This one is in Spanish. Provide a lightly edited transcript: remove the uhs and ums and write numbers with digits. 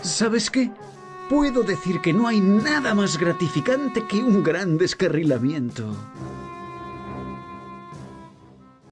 ¿Sabes qué? Puedo decir que no hay nada más gratificante que un gran descarrilamiento.